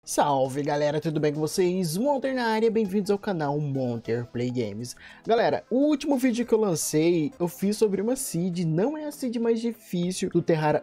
Salve galera, tudo bem com vocês? Monter na área, bem-vindos ao canal Monter Play Games. Galera, o último vídeo que eu lancei, eu fiz sobre uma seed, não é a seed mais difícil do Terraria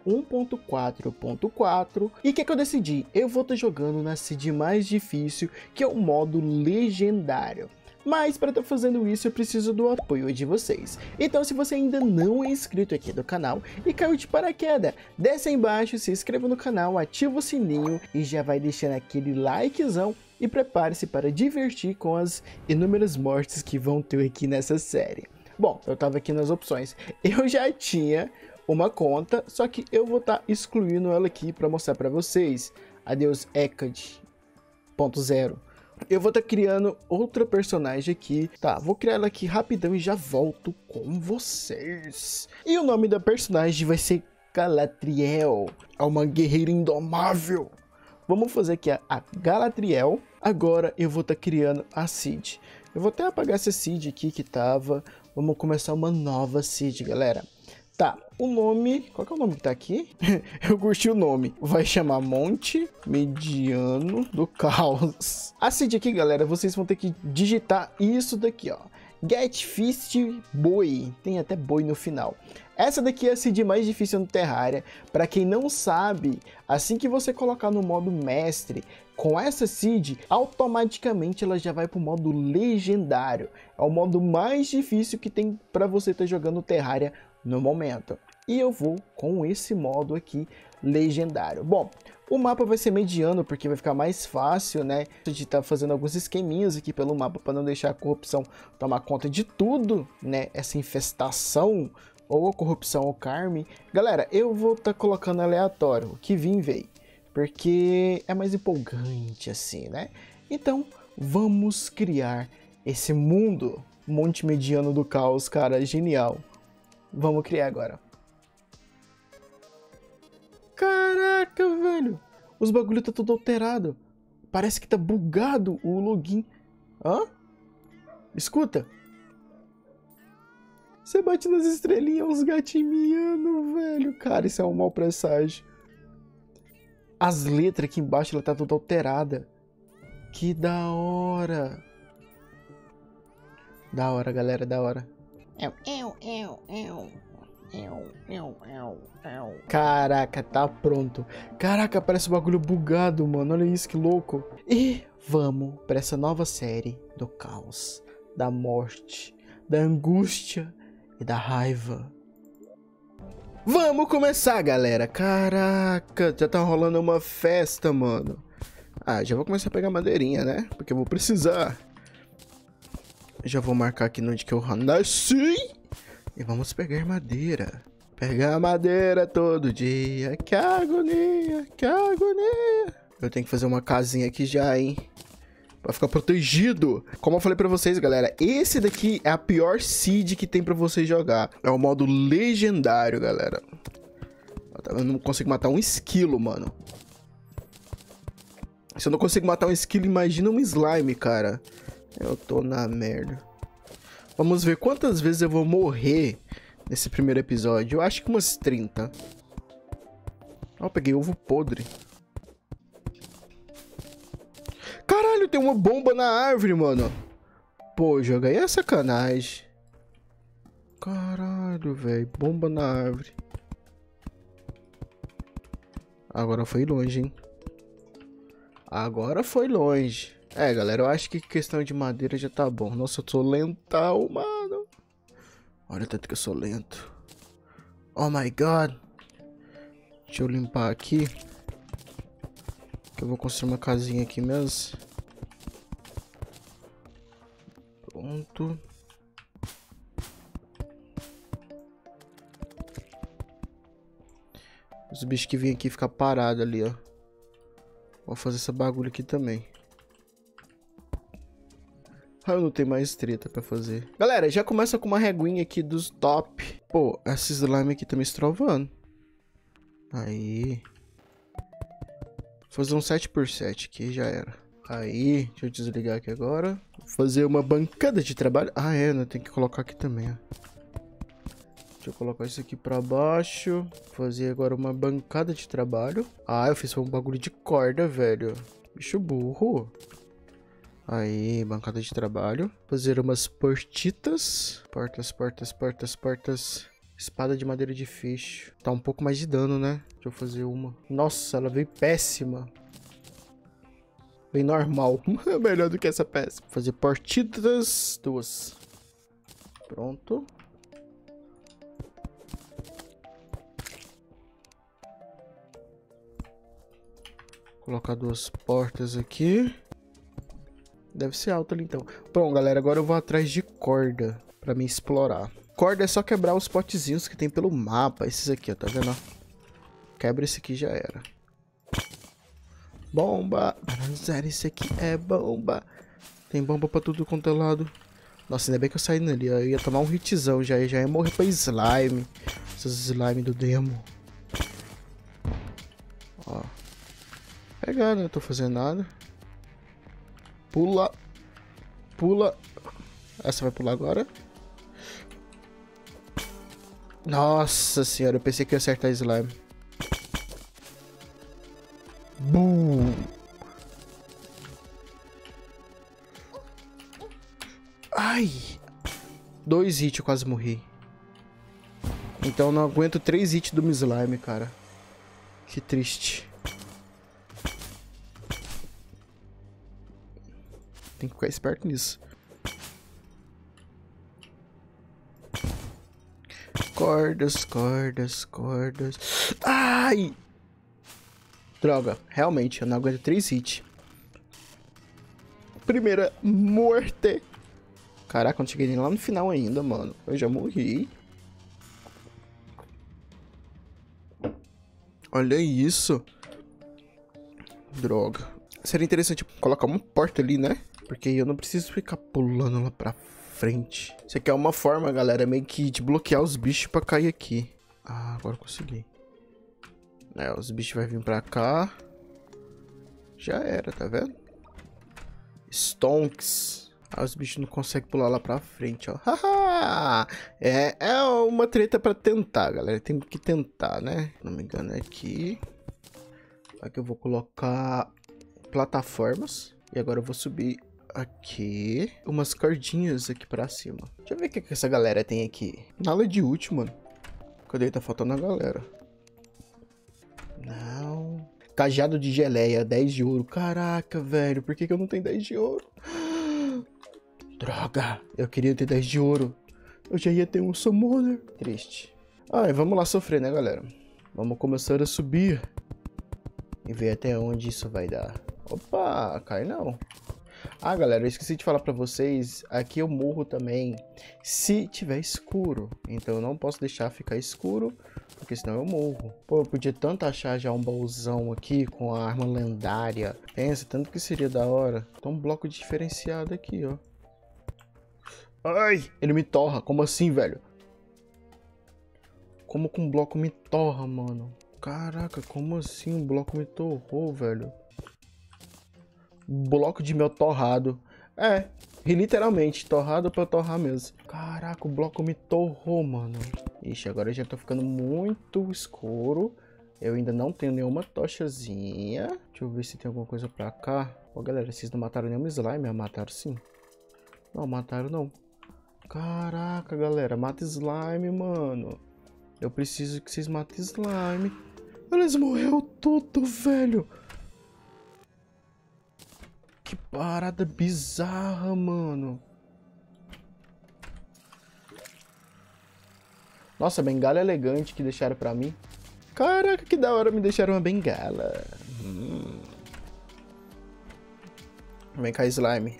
1.4.4. E o que eu decidi? Eu vou estar jogando na seed mais difícil, que é o modo legendário. Mas para estar fazendo isso eu preciso do apoio de vocês. Então se você ainda não é inscrito aqui do canal e caiu de paraquedas, desce aí embaixo, se inscreva no canal, ativa o sininho e já vai deixando aquele likezão. E prepare-se para divertir com as inúmeras mortes que vão ter aqui nessa série. Bom, eu tava aqui nas opções. Eu já tinha uma conta, só que eu vou estar excluindo ela aqui para mostrar para vocês. Adeus Ecad.0. Eu vou estar criando outra personagem aqui. Tá, vou criar ela aqui rapidão e já volto com vocês. E o nome da personagem vai ser Galatriel. É uma guerreira indomável. Vamos fazer aqui a Galatriel. Agora eu vou estar criando a seed. Eu vou até apagar essa seed aqui que tava. Vamos começar uma nova seed, galera. Tá, o nome... Qual que é o nome que tá aqui? Eu curti o nome. Vai chamar Monte Mediano do Caos. A seed aqui, galera, vocês vão ter que digitar isso daqui, ó. Get Fist Boi. Tem até boi no final. Essa daqui é a seed mais difícil no Terraria. Para quem não sabe, assim que você colocar no modo mestre, com essa seed, automaticamente ela já vai para o modo legendário. É o modo mais difícil que tem para você estar jogando Terraria no momento. E eu vou com esse modo aqui, legendário. Bom, o mapa vai ser mediano, porque vai ficar mais fácil, né? A gente tá fazendo alguns esqueminhas aqui pelo mapa, para não deixar a corrupção tomar conta de tudo, né? Essa infestação, ou a corrupção ou Carme. Galera, eu vou estar colocando aleatório, o que vir veio. Porque é mais empolgante assim, né? Então, vamos criar esse mundo. Monte Mediano do Caos, cara, genial. Vamos criar agora. Caraca, velho. Os bagulho tá tudo alterado. Parece que tá bugado o login. Hã? Escuta. Você bate nas estrelinhas, uns gatinhos miando, velho. Cara, isso é um mau presságio. As letras aqui embaixo, ela tá toda alterada. Que da hora. Da hora, galera, da hora. Caraca, tá pronto. Caraca, parece um bagulho bugado, mano. Olha isso, que louco. E vamos para essa nova série do caos, da morte, da angústia e da raiva. Vamos começar, galera. Caraca, já tá rolando uma festa, mano. Ah, já vou começar a pegar madeirinha, né? Porque eu vou precisar. Já vou marcar aqui onde que eu nasci. E vamos pegar madeira. Pegar madeira todo dia. Que agonia, que agonia. Eu tenho que fazer uma casinha aqui já, hein? Pra ficar protegido. Como eu falei pra vocês, galera, esse daqui é a pior seed que tem pra vocês jogar. É o modo legendário, galera. Eu não consigo matar um esquilo, mano. Se eu não consigo matar um esquilo, imagina um slime, cara. Eu tô na merda. Vamos ver quantas vezes eu vou morrer nesse primeiro episódio. Eu acho que umas 30. Ó, peguei ovo podre. Caralho, tem uma bomba na árvore, mano. Pô, joga aí é sacanagem. Caralho, velho. Bomba na árvore. Agora foi longe, hein? Agora foi longe. É, galera, eu acho que questão de madeira já tá bom. Nossa, eu tô lentão, mano. Olha o tanto que eu sou lento. Oh my god. Deixa eu limpar aqui. Que eu vou construir uma casinha aqui mesmo. Pronto. Os bichos que vêm aqui ficam parados ali, ó. Vou fazer essa bagulho aqui também. Ah, eu não tenho mais treta pra fazer. Galera, já começa com uma reguinha aqui dos top. Pô, essa slime aqui tá me estrovando. Aí. Vou fazer um 7x7 aqui, já era. Aí, deixa eu desligar aqui agora. Vou fazer uma bancada de trabalho. Ah, é, né? Tem que colocar aqui também, ó. Deixa eu colocar isso aqui pra baixo. Fazer agora uma bancada de trabalho. Ah, eu fiz um bagulho de corda, velho. Bicho burro. Aí, bancada de trabalho. Fazer umas portitas. Portas. Espada de madeira de fecho. Tá um pouco mais de dano, né? Deixa eu fazer uma. Nossa, ela veio péssima. Bem normal. Melhor do que essa peça. Fazer portitas. 2. Pronto. Colocar 2 portas aqui. Deve ser alto ali então. Pronto, galera. Agora eu vou atrás de corda pra me explorar. Corda é só quebrar os potezinhos que tem pelo mapa. Esses aqui, ó. Tá vendo? Quebra esse aqui, já era. Bomba. Sério, esse aqui é bomba. Tem bomba pra tudo quanto é lado. Nossa, ainda bem que eu saí nele, ó. Eu ia tomar um hitzão já ia morrer pra slime. Esses slime do demo. Ó. Pegar, né? Não tô fazendo nada. Pula. Pula. Essa vai pular agora. Nossa senhora, eu pensei que ia acertar slime. Boom. Ai. 2 hits, eu quase morri. Então eu não aguento 3 hits do slime, cara. Que triste. Tem que ficar esperto nisso. Cordas. Ai! Droga, realmente, eu não aguento 3 hits. Primeira morte. Caraca, eu não cheguei nem lá no final ainda, mano. Eu já morri. Olha isso. Droga. Seria interessante colocar uma porta ali, né? Porque eu não preciso ficar pulando lá pra frente. Isso aqui é uma forma, galera, meio que de bloquear os bichos pra cair aqui. Ah, agora eu consegui. É, os bichos vão vir pra cá. Já era, tá vendo? Stonks. Ah, os bichos não conseguem pular lá pra frente, ó. Haha! É uma treta pra tentar, galera. Tem que tentar, né? Se não me engano é aqui. Aqui eu vou colocar plataformas. E agora eu vou subir aqui. Umas cordinhas aqui pra cima. Deixa eu ver o que essa galera tem aqui. Nada de útil, mano. Cadê? Tá faltando a galera. Não. Cajado de geleia, 10 de ouro. Caraca, velho. Por que eu não tenho 10 de ouro? Droga. Eu queria ter 10 de ouro. Eu já ia ter um summoner. Triste. Ai, vamos lá sofrer, né, galera? Vamos começar a subir. E ver até onde isso vai dar. Opa, cai não. Ah, galera, eu esqueci de falar pra vocês. Aqui eu morro também se tiver escuro. Então eu não posso deixar ficar escuro, porque senão eu morro. Pô, eu podia tanto achar já um baúzão aqui com a arma lendária. Pensa, tanto que seria da hora. Tem um bloco diferenciado aqui, ó. Ai, ele me torra. Como assim, velho? Como que um bloco me torra, mano? Caraca, como assim um bloco me torrou, velho? Bloco de mel torrado. É, literalmente, torrado pra torrar mesmo. Caraca, o bloco me torrou, mano. Ixi, agora eu já tô ficando muito escuro. Eu ainda não tenho nenhuma tochazinha. Deixa eu ver se tem alguma coisa pra cá. Ó, galera, vocês não mataram nenhum slime. Mataram sim. Não, mataram não. Caraca, galera, mata slime, mano. Eu preciso que vocês matem slime. Eles morreram tudo, velho. Que parada bizarra, mano. Nossa, bengala elegante que deixaram pra mim. Caraca, que da hora me deixaram uma bengala. Vem cá, slime.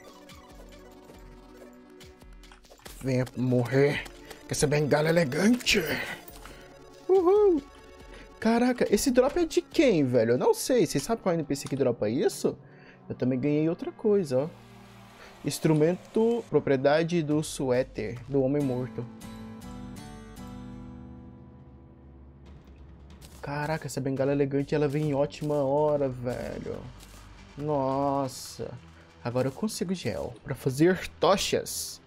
Venha morrer com essa bengala elegante. Uhul. Caraca, esse drop é de quem, velho? Eu não sei. Vocês sabem qual NPC que dropa isso? Eu também ganhei outra coisa, ó. Instrumento, propriedade do suéter, do homem morto. Caraca, essa bengala elegante, ela vem em ótima hora, velho. Nossa. Agora eu consigo gel pra fazer tochas.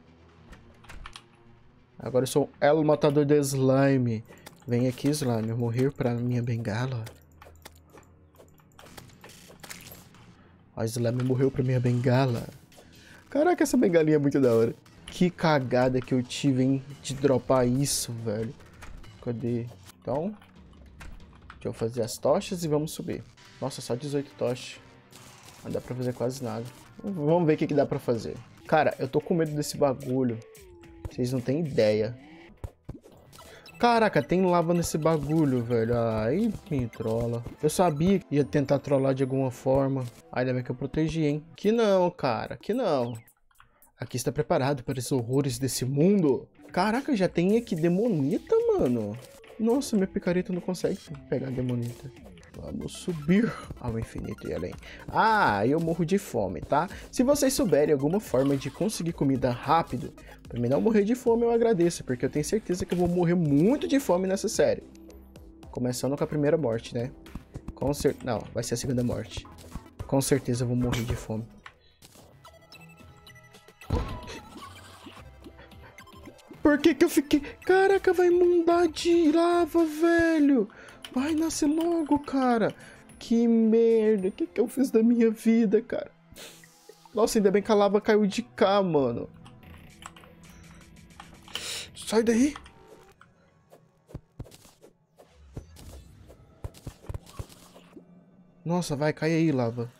Agora eu sou o matador de slime. Vem aqui, slime, morrer pra minha bengala. A Slime morreu pra minha bengala. Caraca, essa bengalinha é muito da hora. Que cagada que eu tive, hein, de dropar isso, velho. Cadê? Então, deixa eu fazer as tochas e vamos subir. Nossa, só 18 tochas. Não dá pra fazer quase nada. Vamos ver o que dá pra fazer. Cara, eu tô com medo desse bagulho. Vocês não têm ideia. Caraca, tem lava nesse bagulho, velho. Aí me trola. Eu sabia que ia tentar trollar de alguma forma. Ainda bem que eu protegi, hein. Que não, cara. Que não. Aqui está preparado para os horrores desse mundo. Caraca, já tem aqui demonita, mano. Nossa, minha picareta não consegue pegar demonita. Vamos subir ao infinito e além. Ah, eu morro de fome, tá? Se vocês souberem alguma forma de conseguir comida rápido, pra mim não morrer de fome, eu agradeço, porque eu tenho certeza que eu vou morrer muito de fome nessa série. Começando com a primeira morte, né? Não, vai ser a segunda morte. Com certeza eu vou morrer de fome. Por que que eu fiquei... Caraca, vai imundar de lava, velho. Vai nascer logo, cara. Que merda. O que que eu fiz da minha vida, cara? Nossa, ainda bem que a lava caiu de cá, mano. Sai daí. Nossa, vai, cai aí, lava.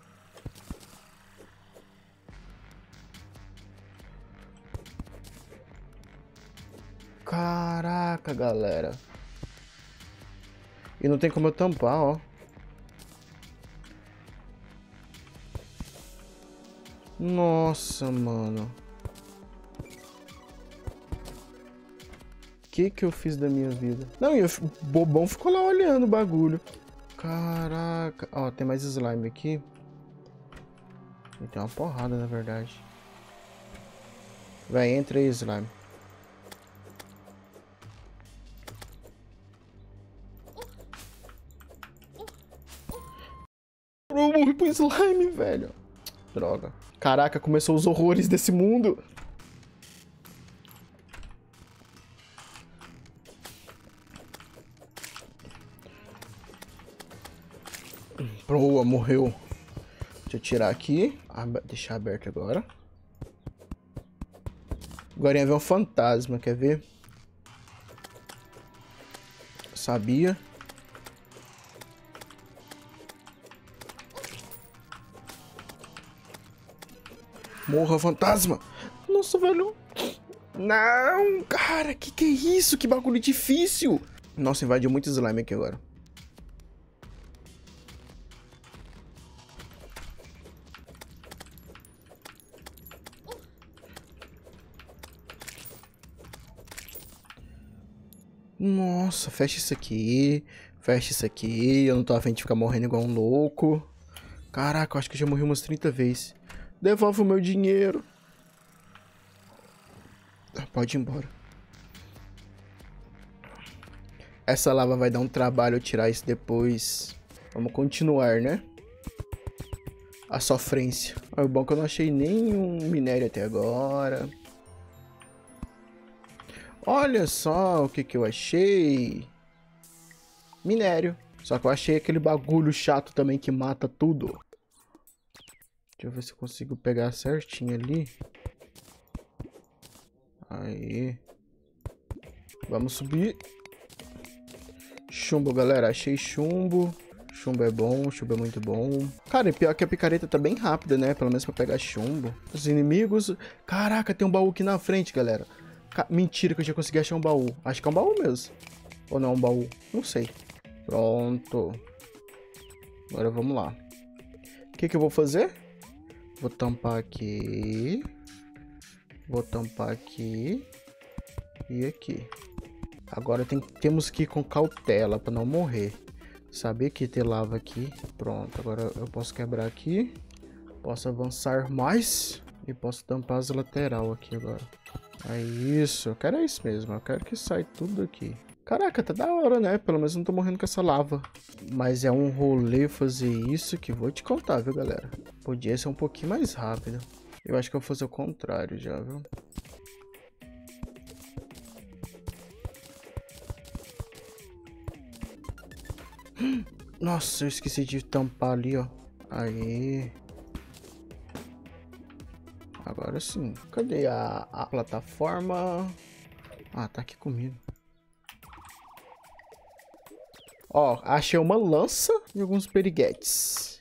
Caraca, galera. E não tem como eu tampar, ó. Nossa, mano. Que eu fiz da minha vida? Não, e o bobão ficou lá olhando o bagulho. Caraca. Ó, tem mais slime aqui. E tem uma porrada, na verdade. Vai, entra aí, slime. Eu morri pro slime, velho. Droga. Caraca, começou os horrores desse mundo. Boa, morreu. Deixa eu tirar aqui. Deixar aberto agora. Agora ia ver um fantasma, quer ver? Sabia. Morra, fantasma! Nossa, velho! Não, cara, que é isso? Que bagulho difícil! Nossa, invadiu muito slime aqui agora. Nossa, fecha isso aqui. Fecha isso aqui. Eu não tô a fim de ficar morrendo igual um louco. Caraca, eu acho que eu já morri umas 30 vezes. Devolve o meu dinheiro. Pode ir embora. Essa lava vai dar um trabalho eu tirar isso depois. Vamos continuar, né? A sofrência. O bom é que eu não achei nenhum minério até agora. Olha só o que eu achei. Minério. Só que eu achei aquele bagulho chato também que mata tudo. Deixa eu ver se eu consigo pegar certinho ali. Aí. Vamos subir. Chumbo, galera. Achei chumbo. Chumbo é bom, chumbo é muito bom. Cara, e pior que a picareta tá bem rápida, né? Pelo menos pra pegar chumbo. Os inimigos... Caraca, tem um baú aqui na frente, galera. Mentira que eu já consegui achar um baú. Acho que é um baú mesmo. Ou não é um baú? Não sei. Pronto. Agora vamos lá. O que eu vou fazer? Vou tampar aqui. Vou tampar aqui. E aqui. Agora temos que ir com cautela para não morrer. Sabia que ter lava aqui. Pronto, agora eu posso quebrar aqui. Posso avançar mais. E posso tampar as lateral aqui agora. É isso, eu quero isso mesmo. Eu quero que saia tudo aqui. Caraca, tá da hora, né? Pelo menos não tô morrendo com essa lava. Mas é um rolê fazer isso que vou te contar, viu, galera? Podia ser um pouquinho mais rápido. Eu acho que eu vou fazer o contrário já, viu? Nossa, eu esqueci de tampar ali, ó. Aí. Agora sim. Cadê a plataforma? Ah, tá aqui comigo. Ó, achei uma lança e alguns periguetes.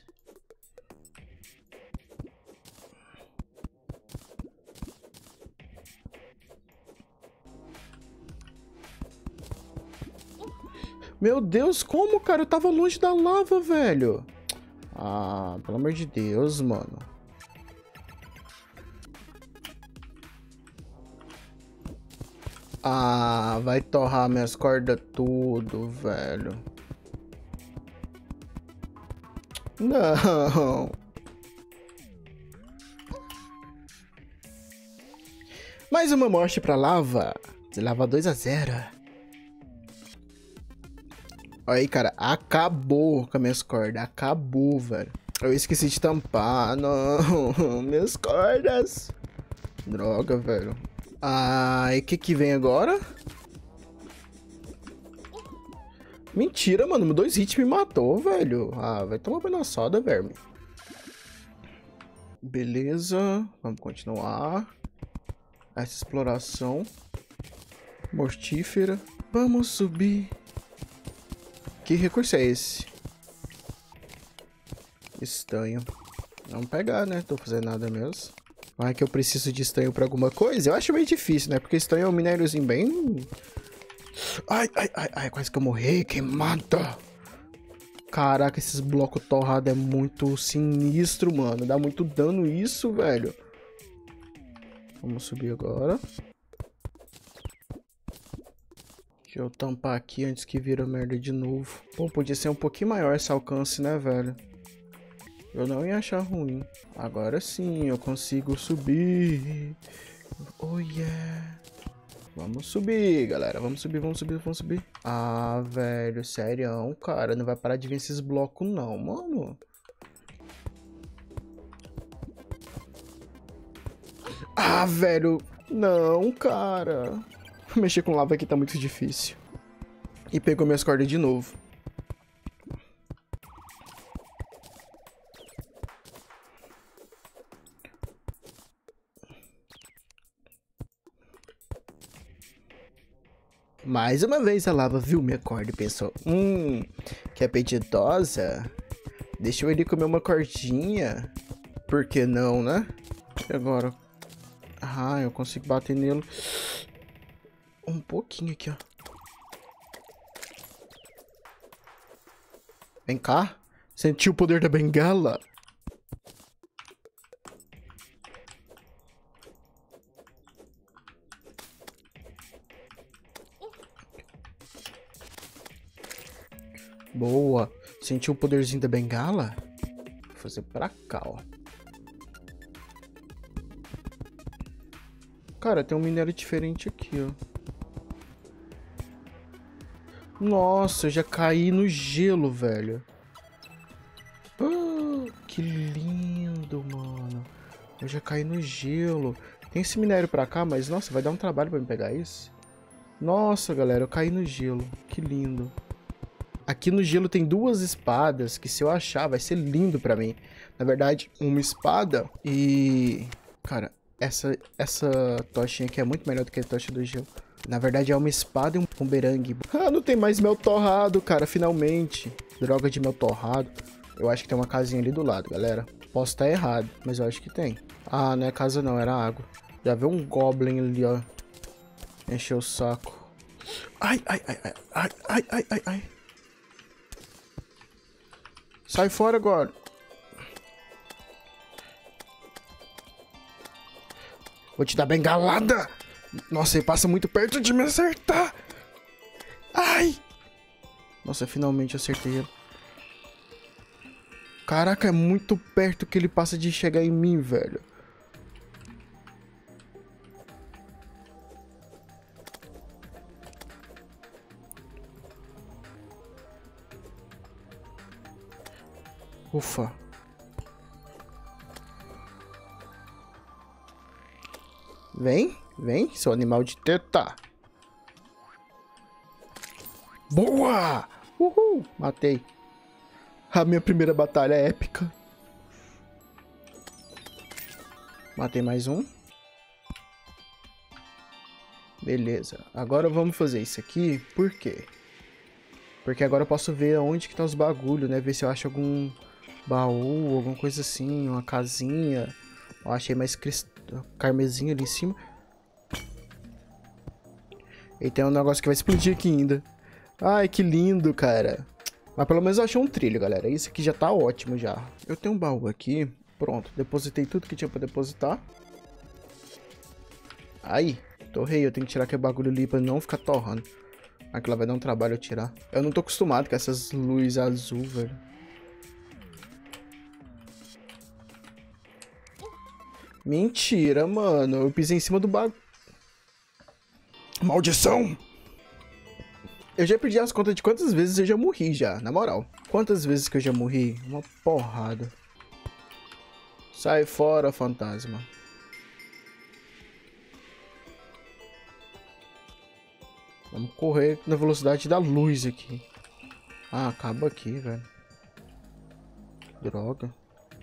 Meu Deus, como, cara? Eu tava longe da lava, velho. Ah, pelo amor de Deus, mano. Ah, vai torrar minhas cordas tudo, velho. Não. Mais uma morte pra lava. Lava 2-0. Aí, cara, acabou com as minhas cordas. Acabou, velho. Eu esqueci de tampar. Não, minhas cordas. Droga, velho. Ah, e o que vem agora? Mentira, mano. 2 hits me matou, velho. Ah, vai tomar banho na soda, verme. Beleza. Vamos continuar. Essa exploração mortífera. Vamos subir. Que recurso é esse? Estanho. Vamos pegar, né? Tô fazendo nada mesmo. Vai que eu preciso de estanho pra alguma coisa? Eu acho meio difícil, né? Porque estanho é um minériozinho bem... Ai, ai, ai, ai. Quase que eu morri. Queimada. Caraca, esses blocos torrados é muito sinistro, mano. Dá muito dano isso, velho. Vamos subir agora. Deixa eu tampar aqui antes que vira merda de novo. Pô, podia ser um pouquinho maior esse alcance, né, velho? Eu não ia achar ruim. Agora sim, eu consigo subir. Oh, yeah. Vamos subir, galera. Vamos subir, vamos subir, vamos subir. Ah, velho, sério, cara. Não vai parar de vir esses blocos, não, mano. Ah, velho. Não, cara. Mexer com lava aqui tá muito difícil. E pegou minhas cordas de novo. Mais uma vez a lava viu minha corda e pensou: que apetitosa. Deixa eu ele comer uma cordinha. Por que não, né? E agora? Ah, eu consigo bater nele. Um pouquinho aqui, ó. Vem cá. Sentiu o poder da bengala? Boa. Sentiu o poderzinho da bengala? Vou fazer pra cá, ó. Cara, tem um minério diferente aqui, ó. Nossa, eu já caí no gelo, velho. Que lindo, mano. Eu já caí no gelo. Tem esse minério pra cá, mas nossa, vai dar um trabalho pra me pegar isso. Nossa, galera, eu caí no gelo. Que lindo. Aqui no gelo tem 2 espadas que se eu achar vai ser lindo pra mim. Na verdade, uma espada e... Cara, essa tochinha aqui é muito melhor do que a tocha do gelo. Na verdade é uma espada e um bumerangue. Ah, não tem mais mel torrado, cara, finalmente. Droga de mel torrado. Eu acho que tem uma casinha ali do lado, galera. Posso estar errado, mas eu acho que tem. Ah, não é casa não, era água. Já viu um goblin ali, ó. Encheu o saco. Ai, ai, ai, ai, ai, ai, ai, ai, ai. Sai fora agora. Vou te dar bengalada. Nossa, ele passa muito perto de me acertar. Ai. Nossa, finalmente acertei ele. Caraca, é muito perto que ele passa de chegar em mim, velho. Ufa. Vem, vem, seu animal de teta. Boa! Uhul, matei. A minha primeira batalha é épica. Matei mais um. Beleza. Agora vamos fazer isso aqui. Por quê? Porque agora eu posso ver onde que tá os bagulhos, né? Ver se eu acho algum baú, alguma coisa assim. Uma casinha. Eu achei mais carmesim ali em cima. E tem um negócio que vai explodir aqui ainda. Ai, que lindo, cara. Mas pelo menos eu achei um trilho, galera. Isso aqui já tá ótimo já. Eu tenho um baú aqui. Pronto. Depositei tudo que tinha pra depositar. Aí. Torrei. Eu tenho que tirar aquele bagulho ali pra não ficar torrando. Aquilo vai dar um trabalho eu tirar. Eu não tô acostumado com essas luzes azul, velho. Mentira, mano. Eu pisei em cima do bagulho. Maldição! Eu já perdi as contas de quantas vezes eu já morri já, na moral. Quantas vezes que eu já morri? Uma porrada. Sai fora, fantasma. Vamos correr na velocidade da luz aqui. Ah, acaba aqui, velho. Droga.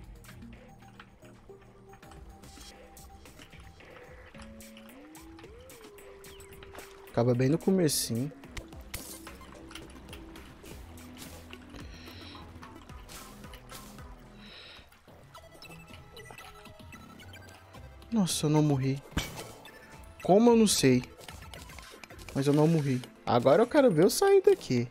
Acaba bem no comecinho. Nossa, eu não morri. Como eu não sei. Mas eu não morri. Agora eu quero ver eu sair daqui.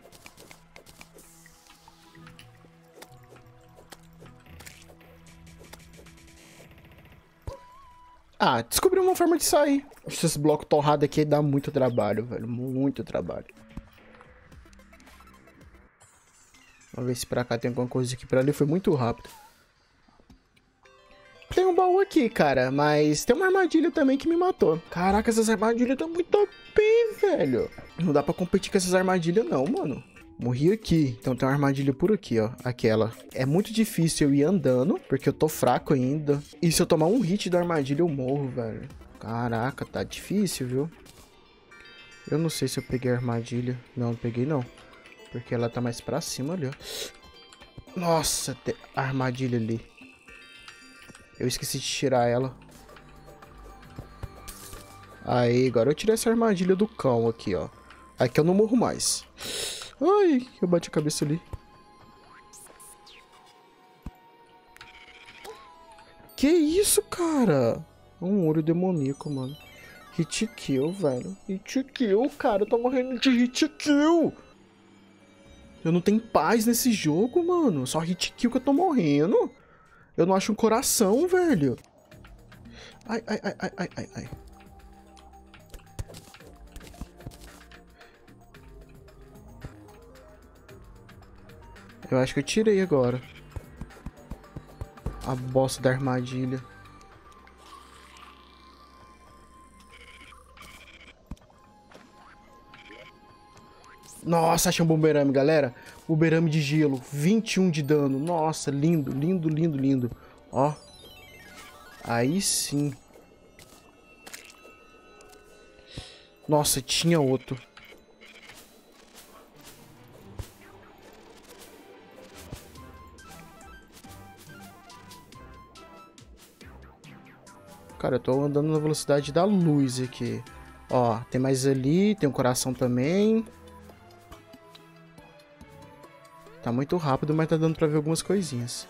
Ah, descobri uma forma de sair. Esses blocos torrados aqui dá muito trabalho, velho. Muito trabalho. Vamos ver se pra cá tem alguma coisa aqui. Pra ali foi muito rápido. Tem um baú aqui, cara. Mas tem uma armadilha também que me matou. Caraca, essas armadilhas estão muito OP, velho. Não dá pra competir com essas armadilhas não, mano. Morri aqui. Então tem uma armadilha por aqui, ó. Aquela. É muito difícil eu ir andando, porque eu tô fraco ainda. E se eu tomar um hit da armadilha, eu morro, velho. Caraca, tá difícil, viu? Eu não sei se eu peguei a armadilha. Não, não peguei não. Porque ela tá mais pra cima ali, ó. Nossa, tem a armadilha ali. Eu esqueci de tirar ela. Aí, agora eu tirei essa armadilha do cão aqui, ó. Aqui eu não morro mais. Ai, eu bati a cabeça ali. Que isso, cara? Um olho demoníaco, mano. Hit kill, velho. Hit kill, cara. Eu tô morrendo de hit kill. Eu não tenho paz nesse jogo, mano. Só hit kill que eu tô morrendo. Eu não acho um coração, velho. Ai, ai, ai, ai, ai, ai, ai. Eu acho que eu tirei agora. A bosta da armadilha. Nossa, achei um bumerangue, galera. Bumerangue de gelo. 21 de dano. Nossa, lindo, lindo, lindo, lindo. Ó. Aí sim. Nossa, tinha outro. Cara, eu tô andando na velocidade da luz aqui. Ó, tem mais ali. Tem um coração também. Tá muito rápido, mas tá dando pra ver algumas coisinhas.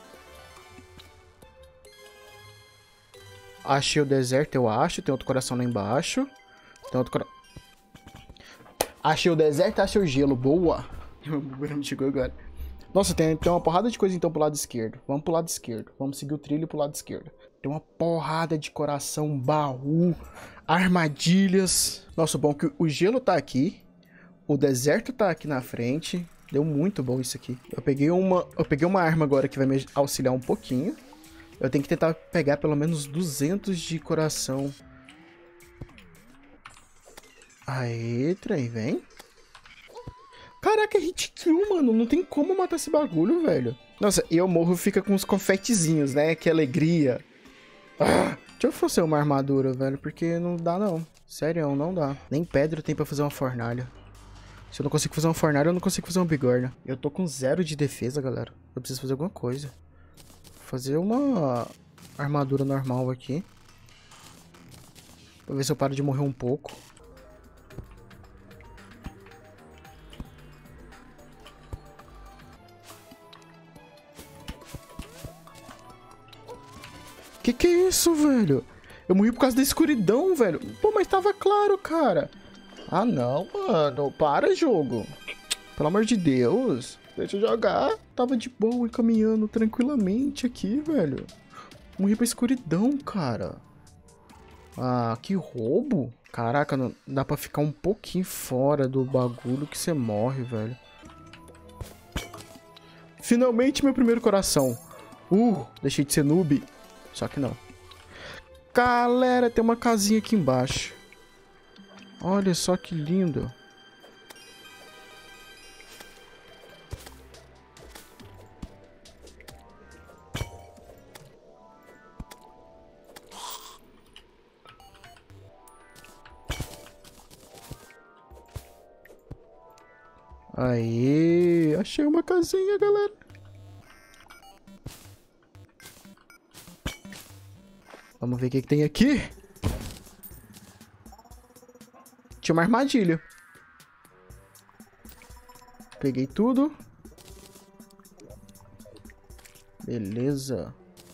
Achei o deserto, eu acho. Tem outro coração lá embaixo. Tem outro coração. Achei o deserto, achei o gelo. Boa. O bumerangue chegou agora. Nossa, tem uma porrada de coisa então pro lado esquerdo. Vamos pro lado esquerdo. Vamos seguir o trilho pro lado esquerdo. Tem uma porrada de coração, baú, armadilhas. Nossa, bom que o gelo tá aqui. O deserto tá aqui na frente. Deu muito bom isso aqui. Eu peguei uma arma agora que vai me auxiliar um pouquinho. Eu tenho que tentar pegar pelo menos 200 de coração. Aê, trem, vem. Caraca, é hit kill, mano. Não tem como matar esse bagulho, velho. Nossa, e eu morro fica com uns confetezinhos, né? Que alegria. Ah, deixa eu fazer uma armadura, velho. Porque não dá, não. Sério, não dá. Nem pedra tem pra fazer uma fornalha. Se eu não consigo fazer uma fornalha, eu não consigo fazer uma bigorna. Eu tô com 0 de defesa, galera. Eu preciso fazer alguma coisa. Fazer uma armadura normal aqui. Pra ver se eu paro de morrer um pouco. Que é isso, velho? Eu morri por causa da escuridão, velho. Pô, mas tava claro, cara. Ah, não, mano. Para, jogo. Pelo amor de Deus. Deixa eu jogar. Tava de boa e caminhando tranquilamente aqui, velho. Morri pra escuridão, cara. Ah, que roubo. Caraca, não dá pra ficar um pouquinho fora do bagulho que você morre, velho. Finalmente meu primeiro coração. Deixei de ser noob. Só que não. Galera, tem uma casinha aqui embaixo. Olha só que lindo. Aê, achei uma casinha, galera. Vamos ver o que tem aqui. Tinha uma armadilha. Peguei tudo. Beleza.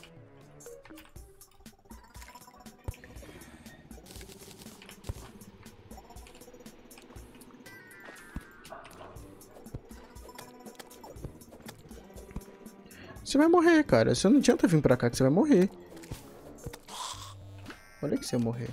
Você vai morrer, cara. Você não adianta vir pra cá que você vai morrer. Olha que você ia morrer.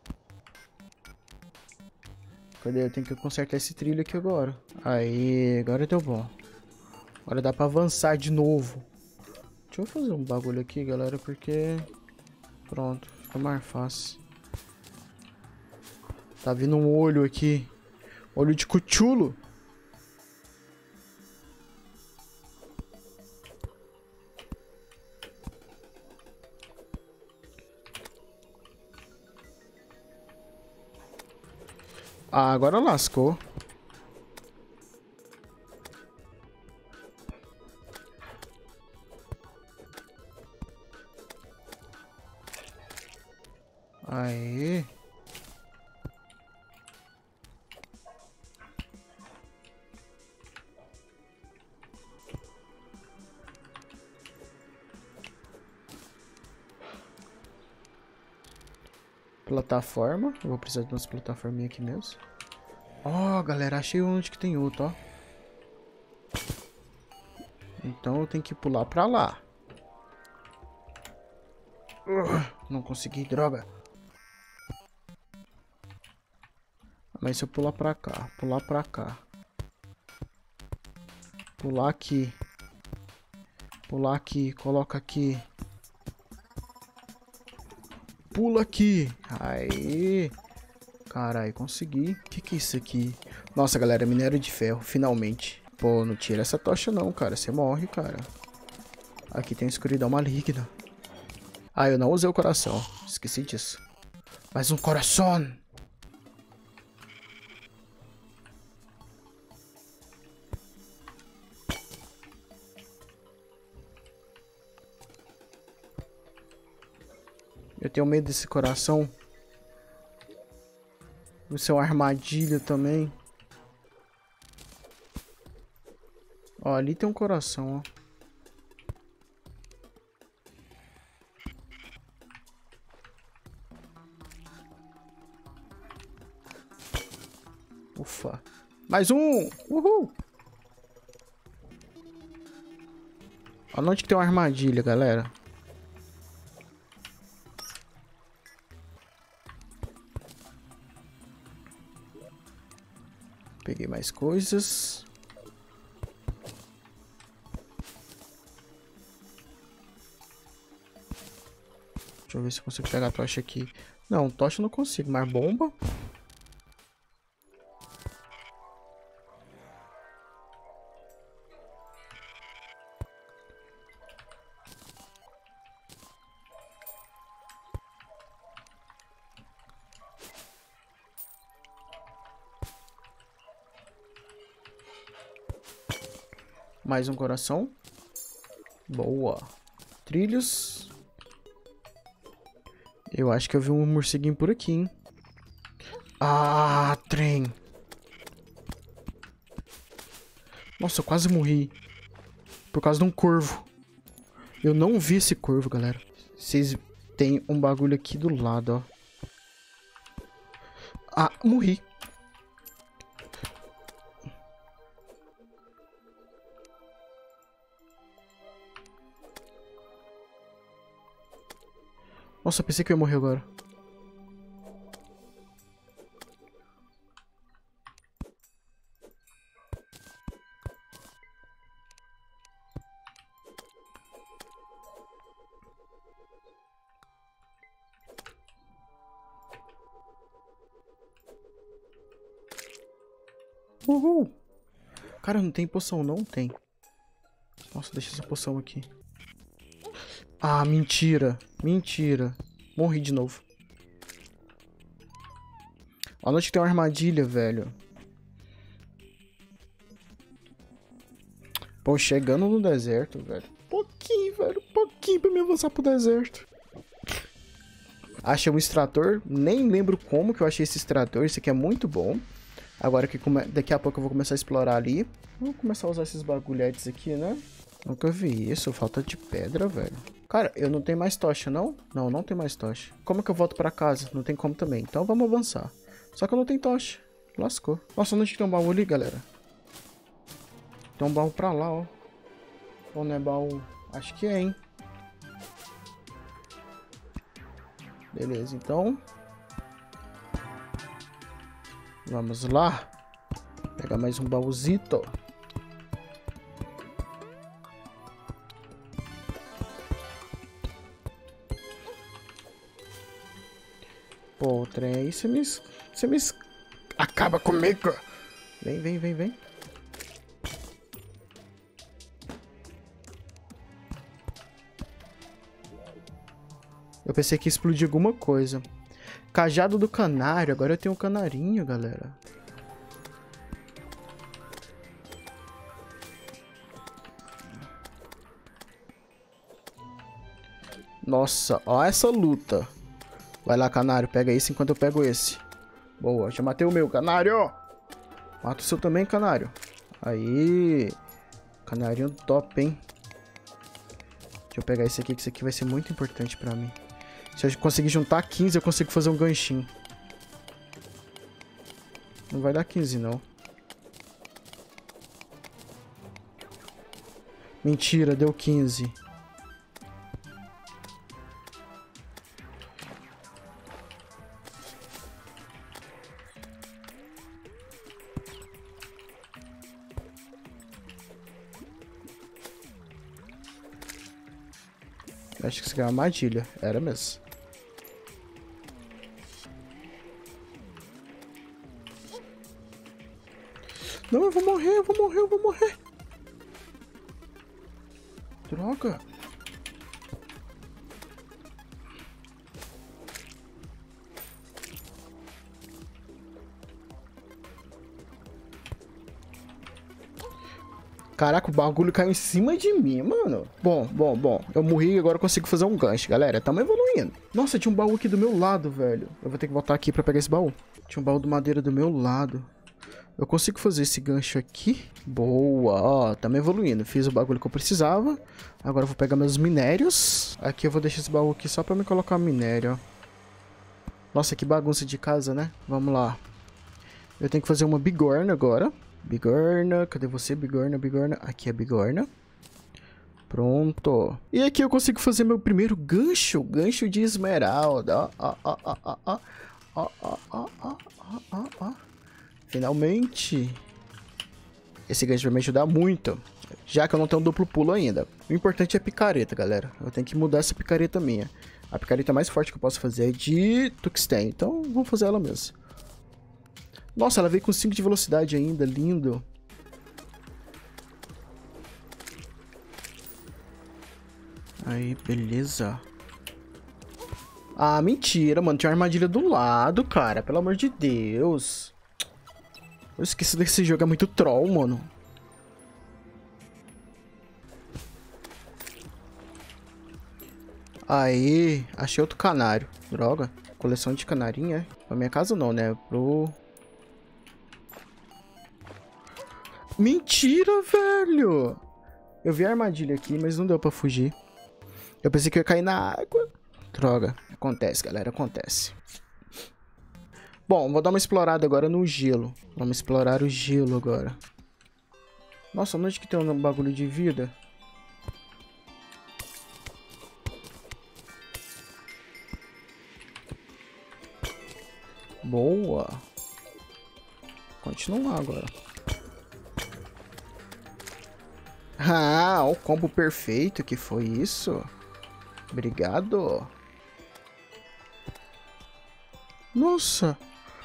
Cadê? Eu tenho que consertar esse trilho aqui agora. Aí, agora deu bom. Agora dá pra avançar de novo. Deixa eu fazer um bagulho aqui, galera, porque... Pronto, fica mais fácil. Tá vindo um olho aqui. Olho de cuchulo. Ah, agora lascou. Aê. Plataforma. Eu vou precisar de umas plataforminhas aqui mesmo. Ó, galera, achei onde que tem outro, ó. Então eu tenho que pular pra lá. Não consegui, droga. Mas se eu pular pra cá, pular pra cá. Pular aqui. Pular aqui, coloca aqui. Pula aqui. Aí. Carai, consegui. Que é isso aqui? Nossa, galera, minério de ferro, finalmente. Pô, não tira essa tocha não, cara. Você morre, cara. Aqui tem escuridão maligna. Ah, eu não usei o coração. Esqueci disso. Mais um coração. Eu tenho medo desse coração. Isso é uma armadilha também. Ó, ali tem um coração, ó. Ufa. Mais um! Uhul! Olha onde que tem uma armadilha, galera. Peguei mais coisas. Deixa eu ver se eu consigo pegar a tocha aqui. Não, tocha eu não consigo, mas bomba. Mais um coração. Boa. Trilhos. Eu acho que eu vi um morceguinho por aqui, hein? Ah, trem. Nossa, eu quase morri. Por causa de um corvo. Eu não vi esse corvo, galera. Vocês têm um bagulho aqui do lado, ó. Ah, morri. Nossa, eu pensei que eu ia morrer agora. Uhul. Cara, não tem poção, não tem. Nossa, deixa essa poção aqui. Ah, mentira. Mentira. Morri de novo. A noite tem uma armadilha, velho. Pô, chegando no deserto, velho. Pouquinho, velho. Pouquinho pra me avançar pro deserto. Achei um extrator. Nem lembro como que eu achei esse extrator. Esse aqui é muito bom. Agora que daqui a pouco eu vou começar a explorar ali. Vou começar a usar esses bagulhetes aqui, né? Nunca vi isso. Falta de pedra, velho. Cara, eu não tenho mais tocha, não? Não, não tem mais tocha. Como que eu volto pra casa? Não tem como também. Então vamos avançar. Só que eu não tenho tocha. Lascou. Nossa, onde tem um baú ali, galera? Tem um baú pra lá, ó. Ou não é baú? Acho que é, hein? Beleza, então. Vamos lá. Pegar mais um baúzito. Pô, o trem aí, você me acaba comigo. Vem, vem, vem, vem. Eu pensei que ia explodir alguma coisa. Cajado do canário. Agora eu tenho um canarinho, galera. Nossa, ó essa luta. Vai lá, canário. Pega esse enquanto eu pego esse. Boa, já matei o meu, canário. Mata o seu também, canário. Aí. Canarinho top, hein? Deixa eu pegar esse aqui, que esse aqui vai ser muito importante pra mim. Se eu conseguir juntar 15, eu consigo fazer um ganchinho. Não vai dar 15, não. Mentira, deu 15. Acho que isso aqui é uma armadilha. Era mesmo. Não, eu vou morrer, eu vou morrer, eu vou morrer. Droga. Caraca, o bagulho caiu em cima de mim, mano. Bom. Eu morri e agora eu consigo fazer um gancho, galera. Tamo evoluindo. Nossa, tinha um baú aqui do meu lado, velho. Eu vou ter que voltar aqui pra pegar esse baú. Tinha um baú de madeira do meu lado. Eu consigo fazer esse gancho aqui. Boa, ó. Tamo evoluindo. Fiz o bagulho que eu precisava. Agora eu vou pegar meus minérios. Aqui eu vou deixar esse baú aqui só pra me colocar minério, ó. Nossa, que bagunça de casa, né? Vamos lá. Eu tenho que fazer uma bigorna agora. Bigorna, cadê você? Bigorna, bigorna. Aqui é bigorna. Pronto. E aqui eu consigo fazer meu primeiro gancho. Gancho de esmeralda. Ó. Finalmente. Esse gancho vai me ajudar muito. Já que eu não tenho um duplo pulo ainda. O importante é a picareta, galera. Eu tenho que mudar essa picareta minha. A picareta mais forte que eu posso fazer é de Tuxten. Então, vamos fazer ela mesmo. Nossa, ela veio com 5 de velocidade ainda. Lindo. Aí, beleza. Ah, mentira, mano. Tinha uma armadilha do lado, cara. Pelo amor de Deus. Eu esqueci desse jogo. É muito troll, mano. Aí, achei outro canário. Droga. Coleção de canarinha? Pra minha casa não, né? Pro... Mentira, velho! Eu vi a armadilha aqui, mas não deu pra fugir. Eu pensei que eu ia cair na água. Droga. Acontece, galera. Acontece. Bom, vou dar uma explorada agora no gelo. Vamos explorar o gelo agora. Nossa, onde que tem um bagulho de vida? Boa. Continuar agora. Ah, o combo perfeito que foi isso. Obrigado. Nossa.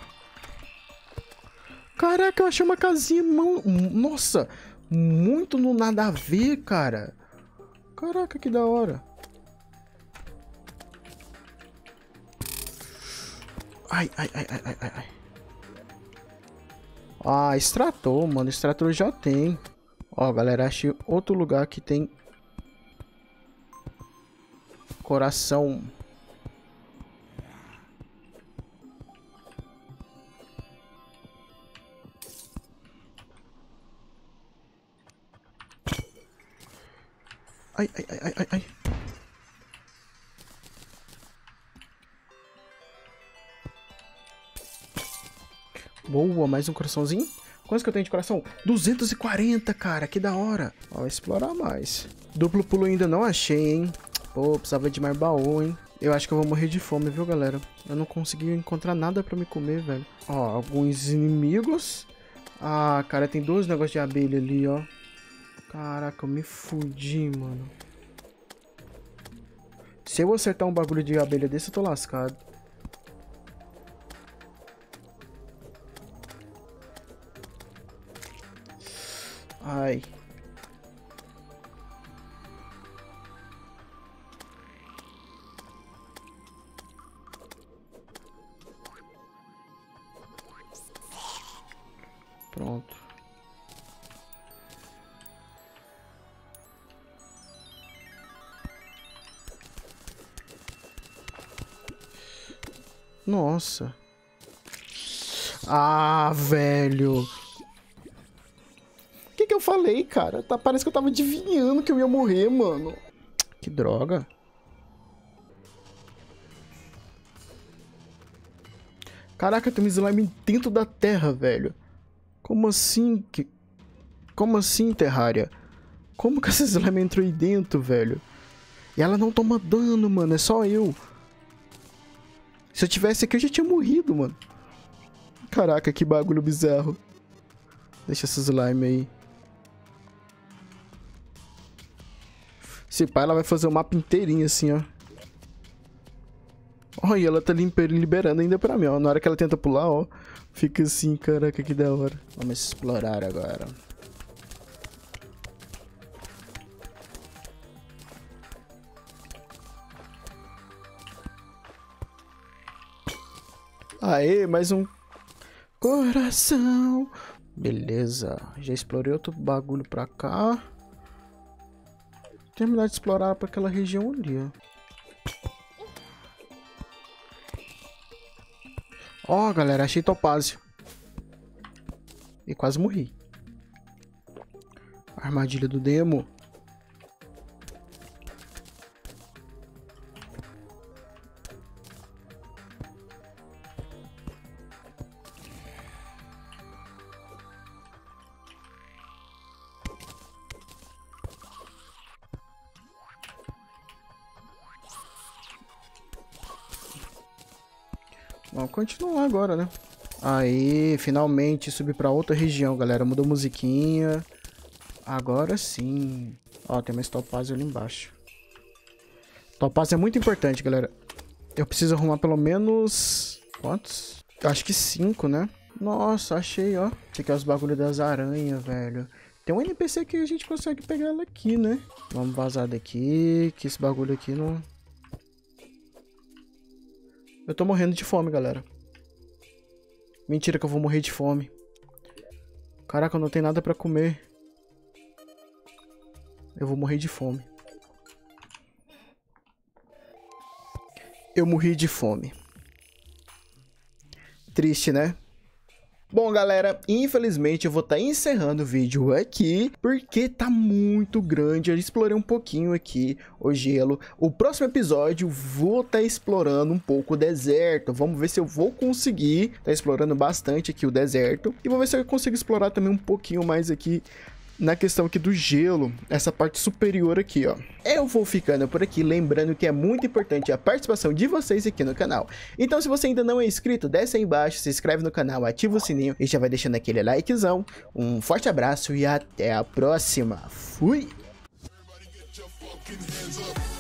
Caraca, eu achei uma casinha... Nossa, muito no nada a ver, cara. Caraca, que da hora. Ai, ai, ai, ai, ai, ai. Ah, extrator, mano. Extrator já tem. Ó, galera, achei outro lugar que tem... coração. Ai, ai, ai, ai, ai, ai. Boa, mais um coraçãozinho. Quantos que eu tenho de coração? 240, cara, que da hora. Ó, vou explorar mais. Duplo pulo ainda não achei, hein. Pô, precisava de mais baú, hein. Eu acho que eu vou morrer de fome, viu, galera? Eu não consegui encontrar nada pra me comer, velho. Ó, alguns inimigos. Ah, cara, tem 2 negócios de abelha ali, ó. Caraca, eu me fudi, mano. Se eu acertar um bagulho de abelha desse, eu tô lascado. Ai. Pronto. Nossa. Ah, velho. O que eu falei, cara? Parece que eu tava adivinhando que eu ia morrer, mano. Que droga. Caraca, tem um slime dentro da terra, velho. Como assim? Como assim, Terraria? Como que essa slime entrou aí dentro, velho? E ela não toma dano, mano. É só eu. Se eu tivesse aqui, eu já tinha morrido, mano. Caraca, que bagulho bizarro. Deixa essa slime aí. Se pá, ela vai fazer o mapa inteirinho assim, ó. Olha, ela tá liberando ainda pra mim, ó. Na hora que ela tenta pular, ó. Fica assim, caraca, que da hora. Vamos explorar agora. Aê, mais um coração. Beleza. Já explorei outro bagulho pra cá. Terminar de explorar pra aquela região ali, ó. Ó, galera, achei topázio. E quase morri. Armadilha do demo. Vamos continuar agora, né? Aí, finalmente subi pra outra região, galera. Mudou a musiquinha. Agora sim. Ó, tem mais topázio ali embaixo. Topázio é muito importante, galera. Eu preciso arrumar pelo menos... Quantos? Eu acho que 5, né? Nossa, achei, ó. Esse aqui é os bagulhos das aranhas, velho. Tem um NPC que a gente consegue pegar ela aqui, né? Vamos vazar daqui, que esse bagulho aqui não... Eu tô morrendo de fome, galera. Mentira que eu vou morrer de fome. Caraca, eu não tenho nada pra comer. Eu vou morrer de fome. Eu morri de fome. triste, né? Bom, galera, infelizmente eu vou estar encerrando o vídeo aqui, porque tá muito grande. Eu explorei um pouquinho aqui o gelo. O próximo episódio vou estar explorando um pouco o deserto. Vamos ver se eu vou conseguir estar explorando bastante aqui o deserto. E vou ver se eu consigo explorar também um pouquinho mais aqui na questão aqui do gelo, essa parte superior aqui, ó. Eu vou ficando por aqui, lembrando que é muito importante a participação de vocês aqui no canal. Então, se você ainda não é inscrito, desce aí embaixo, se inscreve no canal, ativa o sininho e já vai deixando aquele likezão. Um forte abraço e até a próxima. Fui!